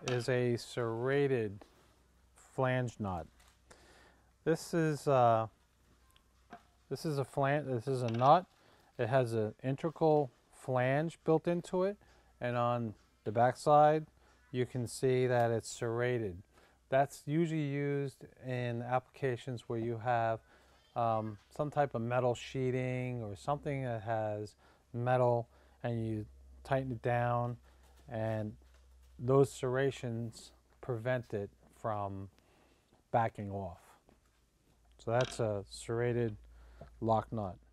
is a serrated flange nut. This is a nut. It has an integral flange built into it, and on the back side you can see that it's serrated. That's usually used in applications where you have some type of metal sheeting or something that has metal, and you tighten it down, and those serrations prevent it from backing off. So that's a serrated lock nut.